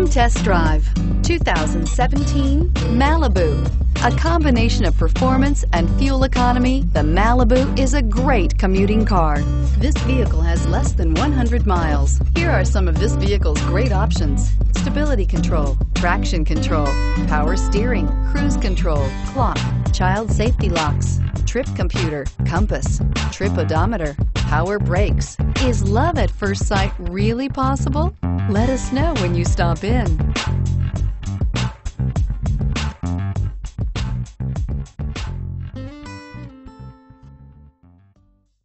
Come test drive 2017 Malibu. A combination of performance and fuel economy, the Malibu is a great commuting car. This vehicle has less than 100 miles. Here are some of this vehicle's great options: stability control, traction control, power steering, cruise control, clock, child safety locks, trip computer, compass, trip odometer, power brakes. Is love at first sight really possible? Let us know when you stop in.